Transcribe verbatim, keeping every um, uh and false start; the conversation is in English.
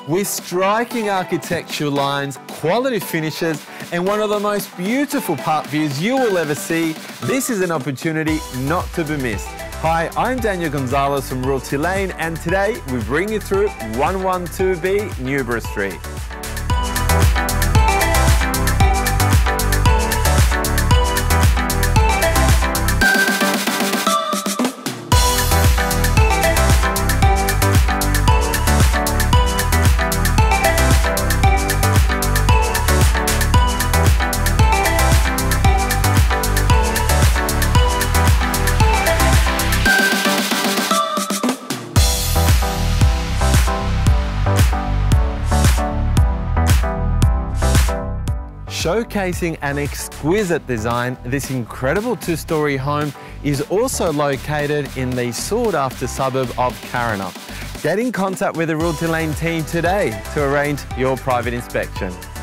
With striking architectural lines, quality finishes, and one of the most beautiful park views you will ever see, this is an opportunity not to be missed. Hi, I'm Daniel Gonzalez from Realty Lane, and today we bring you through one one two B Newborough Street. Showcasing an exquisite design, this incredible two-storey home is also located in the sought-after suburb of Karrinyup. Get in contact with the Realty Lane team today to arrange your private inspection.